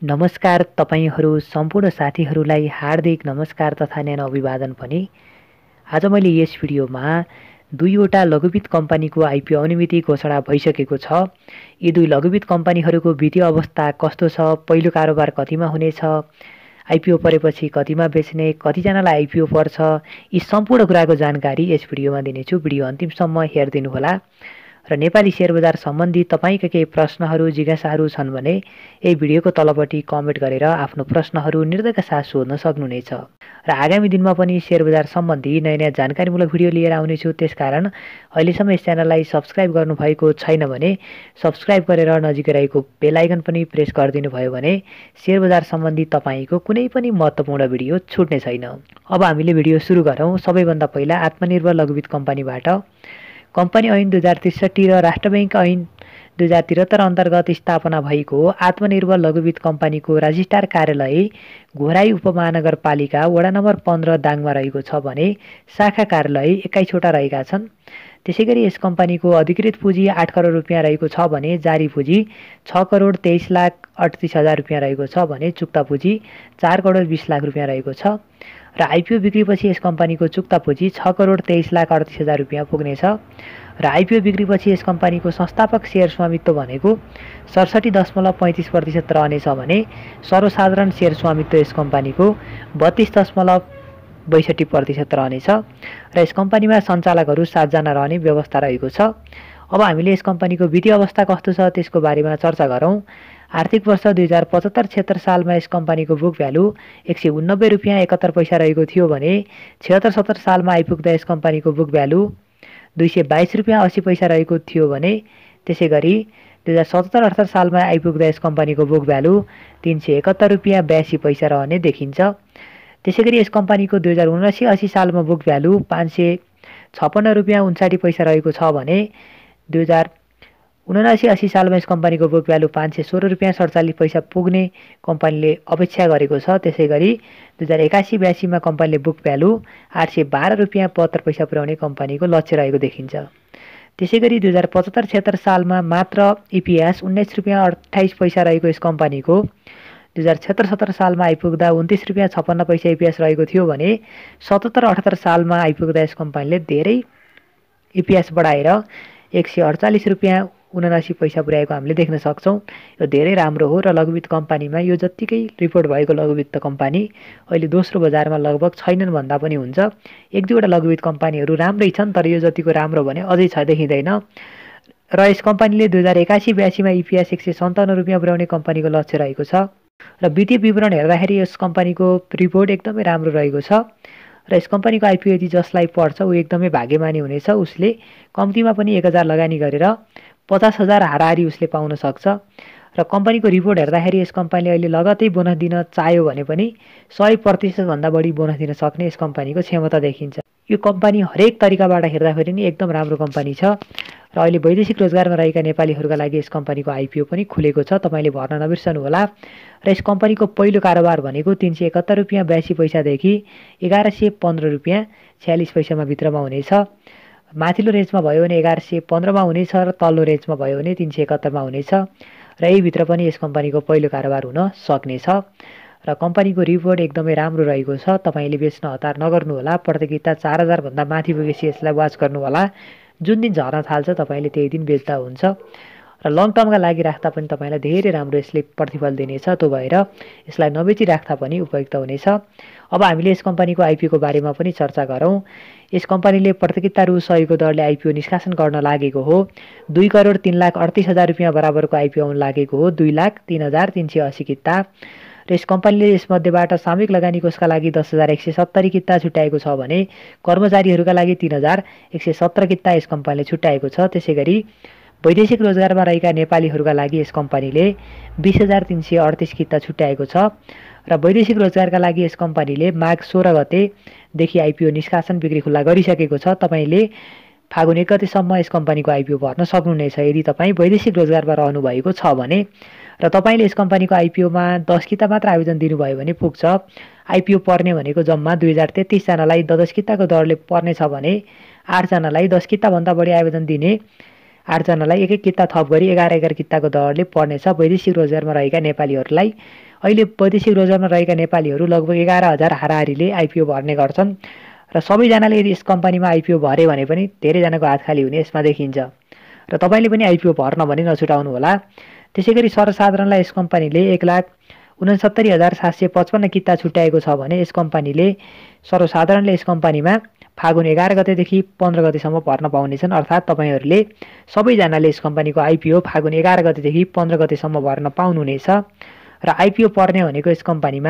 नमस्कार तपाईहरू सम्पूर्ण साथीहरूलाई हार्दिक नमस्कार तथा न्यानो अभिवादन पनि। आज मैले यस भिडियोमा दुईवटा लघुवित्त कम्पनीको आइपिओ अनुमति घोषणा भइसकेको छ। यी दुई लघुवित्त कम्पनीहरूको वित्तीय अवस्था कस्तो छ, पहिलो कारोबार कतिमा हुनेछ, आइपिओ परेपछि कतिमा बेच्ने, कतिजनालाई आइपिओ पर्छ, यी सम्पूर्ण कुराको जानकारी यस भिडियोमा दिनेछु। भिडियो अन्तिमसम्म हेरिदिनुहोला। र नेपाली शेयर बजार सम्बन्धी तपाईका केही प्रश्नहरू जिज्ञासाहरू छन् भने यही भिडियोको तलपट्टि कमेन्ट गरेर आफ्नो प्रश्नहरू निर्धयका साथ सोध्न सक्नुहुनेछ। र आगामी दिनमा पनि शेयर बजार सम्बन्धी नयाँ नयाँ जानकारीमूलक भिडियो लिएर आउनेछु। त्यसकारण अहिलेसम्म यस च्यानललाई सब्स्क्राइब गर्नुभएको छैन भने सब्स्क्राइब गरेर नजिकै रहेको बेल आइकन पनि प्रेस गरिदिनु भयो भने शेयर बजार सम्बन्धी तपाईको कुनै पनि महत्त्वपूर्ण भिडियो छुट्ने छैन। अब हामीले भिडियो सुरु गरौँ। सबैभन्दा पहिला आत्मनिर्भर लघुवित्त कम्पनीबाट कम्पनी ऐन 2063 र राष्ट्र बैंक ऐन 2073 अन्तर्गत स्थापना भएको आत्मनिर्भर लघुवित्त कम्पनीको रजिस्ट्रार कार्यालय घोराई उपमहानगरपालिका वडा नम्बर 15 दाङमा रहेको छ भने शाखा कार्यालय 21 वटा रहेका छन्। त्यसैगरी यस कम्पनीको अधिकृत पुँजी 8 करोड रुपियाँ रहेको छ भने जारी पुँजी 6 करोड 23 लाख 38 हजार रुपियाँ रहेको छ भने चुक्ता पुँजी 4 करोड 20 लाख रुपियाँ रहेको छ। र आइपिओ बिक्रीपछि यस कम्पनीको चुक्ता पुँजी 6 करोड 23 लाख 38 हजार रुपियाँ पुग्नेछ। र आइपिओ बिक्रीपछि यस कम्पनीको संस्थापक सेयर स्वामित्व भनेको 67.35% रहनेछ भने सर्वसाधारण सेयर स्वामित्व यस कम्पनीको 32.62% रहनेछ। र यस कम्पनीमा सञ्चालकहरू 7 जना रहने व्यवस्था रहेको छ। अब हामीले यस कम्पनीको वित्तीय अवस्था कस्तो छ त्यसको बारेमा चर्चा गरौँ। आर्थिक वर्ष 2075-76 सालमा यस कम्पनीको बुक भ्यालु 189 रुपियाँ 71 पैसा रहेको थियो भने 76-77 सालमा आइपुग्दा यस कम्पनीको बुक भ्यालु 222 रुपियाँ 80 पैसा रहेको थियो भने त्यसै गरी 2077-78 सालमा आइपुग्दा यस कम्पनीको बुक भ्यालु 371 रुपियाँ 82 पैसा रहने देखिन्छ। त्यसै गरी यस कम्पनीको 2079-80 सालमा बुक भ्यालु 556 रुपियाँ 59 पैसा रहेको छ भने 2079-80 सालमा यस कम्पनीको बुक भ्यालु 516 रुपियाँ 47 पैसा पुग्ने कम्पनीले अपेक्षा गरेको छ। त्यसै गरी 2081-82 मा कम्पनीले बुक भ्यालु 812 रुपियाँ 72 पैसा पुर्याउने कम्पनीको लक्ष्य रहेको देखिन्छ। त्यसै गरी 2075-76 सालमा मात्र इपिएस 19 रुपियाँ 28 पैसा रहेको यस कम्पनीको 2076-77 सालमा आइपुग्दा 29 रुपियाँ 56 पैसा इपिएस रहेको थियो भने 77-78 सालमा आइपुग्दा यस कम्पनीले धेरै इपिएस बढाएर 148 रुपियाँ 79 पैसा पुर्याएको हामीले देख्न सक्छौँ। यो धेरै राम्रो हो र लघुवित्त कम्पनीमा यो जत्तिकै रिपोर्ट भएको लघुवित्त कम्पनी अहिले दोस्रो बजारमा लगभग छैनन् भन्दा पनि हुन्छ। एक दुईवटा लघुवित्त कम्पनीहरू राम्रै छन् तर यो जतिको राम्रो भने अझै छ देखिँदैन। र यस कम्पनीले 2081-82 मा इपिएस 157 रुपियाँ पुर्याउने कम्पनीको लक्ष्य रहेको छ। र वित्तीय विवरण हेर्दाखेरि यस कम्पनीको रिपोर्ट एकदमै राम्रो रहेको छ। र यस कम्पनीको आइपिओ यदि जसलाई पर्छ ऊ एकदमै भाग्यमानी हुनेछ। उसले कम्तीमा पनि 1000 लगानी गरेर 50,000 हाराहारी उसले पाउन सक्छ। र कम्पनीको रिपोर्ट हेर्दाखेरि यस कम्पनीले अहिले लगतै बोनस दिन चाह्यो भने पनि 100% भन्दा बढी बोनस दिन सक्ने यस कम्पनीको क्षमता देखिन्छ। यो कम्पनी हरेक तरिकाबाट हेर्दाखेरि नि एकदम राम्रो कम्पनी छ। र अहिले वैदेशिक रोजगारमा रहेका नेपालीहरूका लागि यस कम्पनीको आइपिओ पनि खुलेको छ, तपाईँले भर्न नबिर्सनु होला। र यस कम्पनीको पहिलो कारोबार भनेको 371 रुपियाँ 82 पैसादेखि 1115 रुपियाँ 46 पैसामा भित्रमा हुनेछ। माथिल्लो रेन्जमा भयो भने 1115 मा हुनेछ र तल्लो रेन्जमा भयो भने 371 मा हुनेछ। र यही भित्र पनि यस कम्पनीको पहिलो कारोबार हुन सक्नेछ। र कम्पनीको रिपोर्ट एकदमै राम्रो रहेको छ। तपाईँले बेच्न हतार नगर्नु होला। प्रतियोगिता 4000 भन्दा माथि पुगेपछि यसलाई वाच गर्नु होला। जुन दिन झर्न थाल्छ तपाईँले त्यही दिन बेच्दा हुन्छ। र लङ टर्मका लागि राख्दा पनि तपाईँलाई धेरै राम्रो यसले प्रतिफल दिनेछ। त्यो भएर यसलाई नबेची राख्दा पनि उपयुक्त हुनेछ। अब हामीले यस कम्पनीको आइपिओको बारेमा पनि चर्चा गरौँ। यस कम्पनीले प्रतियोगिता रु 100 को दरले आइपिओ निष्कासन गर्न लागेको हो। 2 करोड 3 लाख 38 हजार रुपियाँ बराबरको आइपिओ आउन लागेको हो। 2,03,380 किता। र यस कम्पनीले यसमध्येबाट सामूहिक लगानी कोषका लागि 10,170 किता छुट्याएको छ भने कर्मचारीहरूका लागि 3,117 किता यस कम्पनीले छुट्याएको छ। त्यसै गरी वैदेशिक रोजगारमा रहेका नेपालीहरूका लागि यस कम्पनीले 20,338 किता छुट्याएको छ। र वैदेशिक रोजगारका लागि यस कम्पनीले माघ 16 गतेदेखि आइपिओ निष्कासन बिक्री खुल्ला गरिसकेको छ। तपाईँले फागुन 1 गतेसम्म यस कम्पनीको आइपिओ भर्न सक्नुहुनेछ यदि तपाईँ वैदेशिक रोजगारमा रहनुभएको छ भने। र तपाईँले यस कम्पनीको आइपिओमा 10 किता मात्र आवेदन दिनुभयो भने पुग्छ। आइपिओ पर्ने भनेको जम्मा 2033 जनालाई 10 किताको दरले पर्नेछ भने 8 जनालाई 10 किताभन्दा बढी आवेदन दिने 8 जनालाई एक किता थप गरी 11 किताको दरले पर्नेछ। वैदेशिक रोजगारमा रहेका नेपालीहरूलाई अहिले वैदेशिक रोजगारमा रहेका नेपालीहरू लगभग 11,000 हाराहारीले आइपिओ भर्ने गर्छन् र सबैजनाले यदि यस कम्पनीमा आइपिओ भरे भने पनि धेरैजनाको हात खाली हुने यसमा देखिन्छ र तपाईँले पनि आइपिओ भर्न भने नछुटाउनु होला। त्यसैगरी सर्वसाधारणलाई यस कम्पनीले 1,69,755 किता छुट्याएको छ भने यस कम्पनीले सर्वसाधारणले यस कम्पनीमा फागुन 11 गतेदेखि 15 गतेसम्म भर्न पाउनेछन्। अर्थात् तपाईँहरूले सबैजनाले यस कम्पनीको आइपिओ फागुन 11 गतेदेखि 15 गतेसम्म भर्न पाउनुहुनेछ र आइपिओ पर्ने भनेको यस कम्पनीमा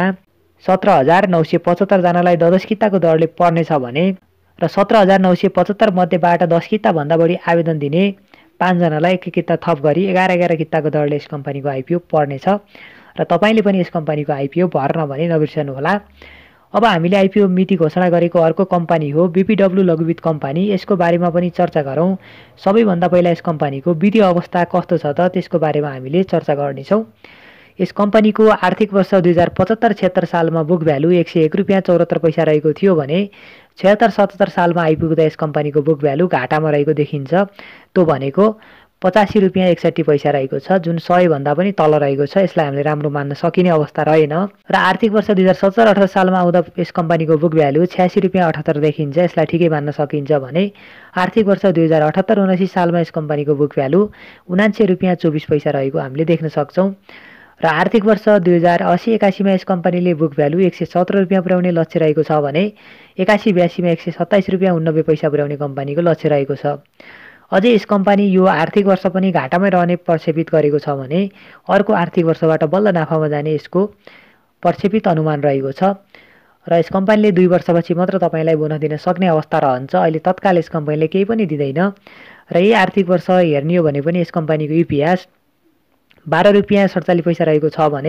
17,975 जनालाई 10 किताको दरले पर्नेछ भने र 17,975 मध्येबाट 10 किताभन्दा बढी आवेदन दिने 5 जनालाई एक किता थप गरी 11 किताको दरले यस कम्पनीको आइपिओ पर्नेछ र तपाईँले पनि यस कम्पनीको आइपिओ भर्न भने नबिर्सनुहोला। अब हामीले आइपिओ मिति घोषणा गरेको अर्को कम्पनी हो बीपीडब्ल्यू लघुवित्त कम्पनी। यसको बारेमा पनि चर्चा गरौँ। सबैभन्दा पहिला यस कम्पनीको वित्तीय अवस्था कस्तो छ त त्यसको बारेमा हामीले चर्चा गर्नेछौँ। यस कम्पनीको आर्थिक वर्ष 2075-76 सालमा बुक भ्यालु 101 रुपियाँ 74 पैसा रहेको थियो भने 76-77 सालमा आइपुग्दा यस कम्पनीको बुक भ्यालु घाटामा रहेको देखिन्छ। त्यो भनेको 85 रुपियाँ 61 पैसा रहेको छ, जुन 100 भन्दा पनि तल रहेको छ। यसलाई हामीले राम्रो मान्न सकिने अवस्था रहेन र आर्थिक वर्ष 2077-78 सालमा आउँदा यस कम्पनीको बुक भ्यालु 86 रुपियाँ 78 देखिन्छ। यसलाई ठिकै मान्न सकिन्छ भने आर्थिक वर्ष 2078-79 सालमा यस कम्पनीको बुक भ्यालु 79 रुपियाँ 24 पैसा रहेको हामीले देख्न सक्छौँ र आर्थिक वर्ष 2080-81 मा यस कम्पनीले बुक भ्यालु 117 रुपियाँ पुर्याउने लक्ष्य रहेको छ भने 81-82 मा 127 रुपियाँ 89 पैसा पुर्याउने कम्पनीको लक्ष्य रहेको छ। अझै यस कम्पनी यो आर्थिक वर्ष पनि घाटामै रहने प्रक्षेपित गरेको छ भने अर्को आर्थिक वर्षबाट बल्ल नाफामा जाने यसको प्रक्षेपित अनुमान रहेको छ र यस कम्पनीले 2 वर्षपछि मात्र तपाईँलाई बोनस दिन सक्ने अवस्था रहन्छ। अहिले तत्काल यस कम्पनीले केही पनि दिँदैन र यही आर्थिक वर्ष हेर्ने हो भने पनि यस कम्पनीको इपिएस 12 रुपियाँ 47 पैसा रहेको छ भने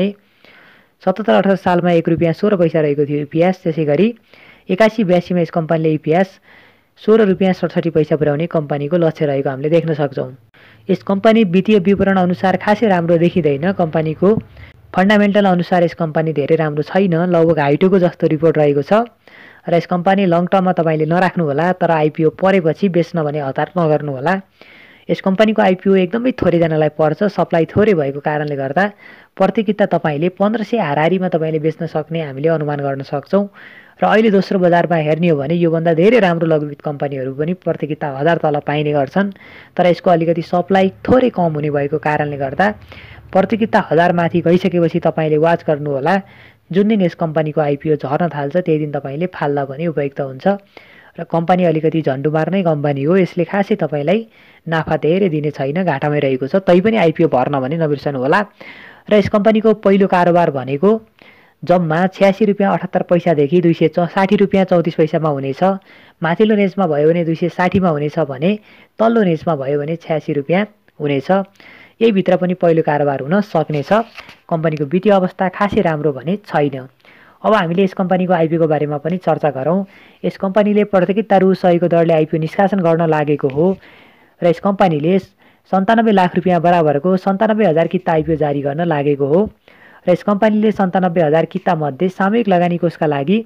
77-78 सालमा 1 रुपियाँ 16 पैसा रहेको थियो इपिएस। त्यसै गरी 81-82 मा यस कम्पनीले इपिएस 16 रुपियाँ 67 पैसा पुर्याउने कम्पनीको लक्ष्य रहेको हामीले देख्न सक्छौँ। यस कम्पनी वित्तीय विवरण अनुसार खासै राम्रो देखिँदैन। कम्पनीको फन्डामेन्टल अनुसार यस कम्पनी धेरै राम्रो छैन, लगभग हाइटोको जस्तो रिपोर्ट रहेको छ र यस कम्पनी लङ टर्ममा तपाईँले नराख्नु होला, तर आइपिओ परेपछि बेच्न भने हतार नगर्नु होला। यस कम्पनीको आइपिओ एकदमै थोरैजनालाई पर्छ। सप्लाई थोरै भएको कारणले गर्दा प्रति किता तपाईँले 1500 हाराहारीमा तपाईँले बेच्न सक्ने हामीले अनुमान गर्न सक्छौँ र अहिले दोस्रो बजारमा हेर्ने हो भने योभन्दा धेरै राम्रो लघुवित्त कम्पनीहरू पनि प्रति किता 1000 तल पाइने गर्छन्, तर यसको अलिकति सप्लाई थोरै कम हुने भएको कारणले गर्दा प्रति किता 1000 माथि गइसकेपछि तपाईँले वाच गर्नुहोला। जुन दिन यस कम्पनीको आइपिओ झर्न थाल्छ त्यही दिन तपाईँले फाल्दा पनि उपयुक्त हुन्छ र कम्पनी अलिकति झन्डु मार्ने कम्पनी हो। यसले खासै तपाईँलाई नाफा धेरै दिने छैन, घाटामै रहेको छ। तैपनि आइपिओ भर्न भने नबिर्सनु होला र यस कम्पनीको पहिलो कारोबार भनेको जम्मा 86 रुपियाँ 78 पैसादेखि 260 रुपियाँ 34 पैसामा हुनेछ। माथिल्लो रेन्जमा भयो भने 260 मा हुनेछ भने तल्लो रेन्जमा भयो भने 86 रुपियाँ हुनेछ। यही भित्र पनि पहिलो कारोबार हुन सक्नेछ। कम्पनीको वित्तीय अवस्था खासै राम्रो भने छैन। अब हामीले यस कम्पनीको आइपिओको बारेमा पनि चर्चा गरौँ। यस कम्पनीले प्रति किता रु 100 को दरले आइपिओ निष्कासन गर्न लागेको हो र यस कम्पनीले 97 लाख रुपियाँ बराबरको 97,000 किता आइपिओ जारी गर्न लागेको हो र यस कम्पनीले 97,000 किता मध्ये सामूहिक लगानी कोषका लागि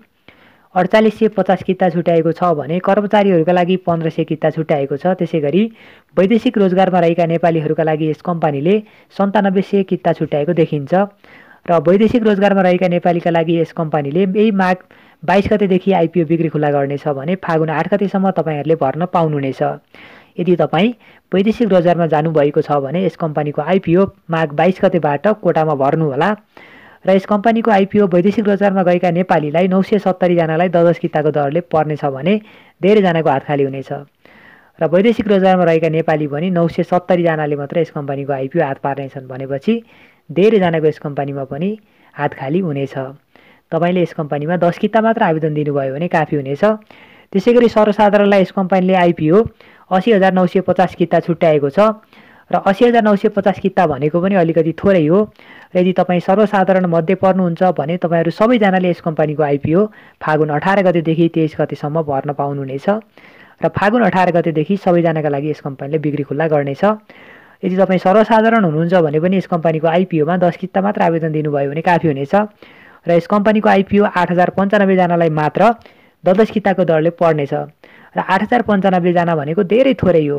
4850 किता छुट्याएको छ भने कर्मचारीहरूका लागि 1500 किता छुट्याएको छ। त्यसै गरी वैदेशिक रोजगारमा रहेका नेपालीहरूका लागि यस कम्पनीले 9700 किता छुट्याएको देखिन्छ र वैदेशिक रोजगारमा रहेका नेपालीका लागि यस कम्पनीले यही माघ 22 गतेदेखि आइपिओ बिक्री खुला गर्नेछ भने फागुन 8 गतेसम्म तपाईँहरूले भर्न पाउनुहुनेछ। यदि तपाईँ वैदेशिक रोजगारमा जानुभएको छ भने यस कम्पनीको आइपिओ माघ 22 गतेबाट कोटामा भर्नुहोला र यस कम्पनीको आइपिओ वैदेशिक रोजगारमा गएका नेपालीलाई 970 जनालाई 10 किताको दरले पर्नेछ भने धेरैजनाको हात खाली हुनेछ र वैदेशिक रोजगारमा रहेका नेपाली पनि 970 जनाले मात्र यस कम्पनीको आइपिओ हात पार्नेछन् भनेपछि धेरैजनाको यस कम्पनीमा पनि हात खाली हुनेछ। तपाईँले यस कम्पनीमा 10 किता मात्र आवेदन दिनुभयो भने काफी हुनेछ। त्यसै गरी सर्वसाधारणलाई यस कम्पनीले आइपिओ 80,950 किता छुट्याएको छ र 80,950 किता भनेको पनि अलिकति थोरै हो र यदि तपाईँ सर्वसाधारण मध्ये पर्नुहुन्छ भने तपाईँहरू सबैजनाले यस कम्पनीको आइपिओ फागुन 18 गतेदेखि 23 गतेसम्म भर्न पाउनुहुनेछ र फागुन 18 गतेदेखि सबैजनाका लागि यस कम्पनीले बिक्री खुल्ला गर्नेछ। यदि तपाईँ सर्वसाधारण हुनुहुन्छ भने पनि यस कम्पनीको आइपिओमा 10 किता मात्र आवेदन दिनुभयो भने काफी हुनेछ र यस कम्पनीको आइपिओ 8095 जनालाई मात्र 10 किताको दरले पर्नेछ र 8095 जना भनेको धेरै थोरै हो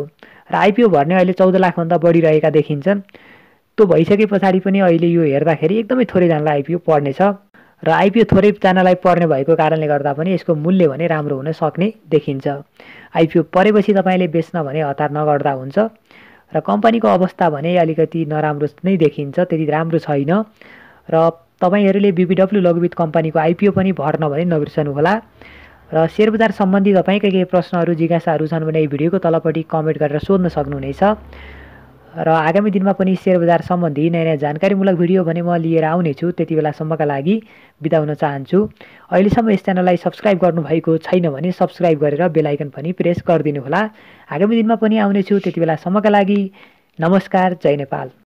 र आइपिओ भर्ने अहिले 14 लाखभन्दा बढी रहेका देखिन्छन्। त्यो भइसके पछाडि पनि अहिले यो हेर्दाखेरि एकदमै थोरैजनालाई आइपिओ पर्नेछ र आइपिओ थोरैजनालाई पर्ने भएको कारणले गर्दा पनि यसको मूल्य भने राम्रो हुन सक्ने देखिन्छ। आइपिओ परेपछि तपाईँले बेच्न भने हतार नगर्दा हुन्छ र कम्पनीको अवस्था भने अलिकति नराम्रो नै देखिन्छ, त्यति राम्रो छैन र तपाईँहरूले बीबीडब्ल्यू लघुवित्त कम्पनीको आइपिओ पनि भर्न भने नबिर्सनुहोला। र सेयर बजार सम्बन्धी तपाईँका केही प्रश्नहरू जिज्ञासाहरू छन् भने भिडियोको तलपट्टि कमेन्ट गरेर सोध्न सक्नुहुनेछ र आगामी दिनमा पनि सेयर बजार सम्बन्धी नयाँ नयाँ जानकारीमूलक भिडियो भने म लिएर आउनेछु। त्यति बेलासम्मका लागि बिदा हुन चाहन्छु। अहिलेसम्म यस च्यानललाई सब्स्क्राइब गर्नुभएको छैन भने सब्स्क्राइब गरेर बेल आइकन पनि प्रेस गरिदिनुहोला। आगामी दिनमा पनि आउनेछु। त्यति बेलासम्मका लागि नमस्कार, जय नेपाल।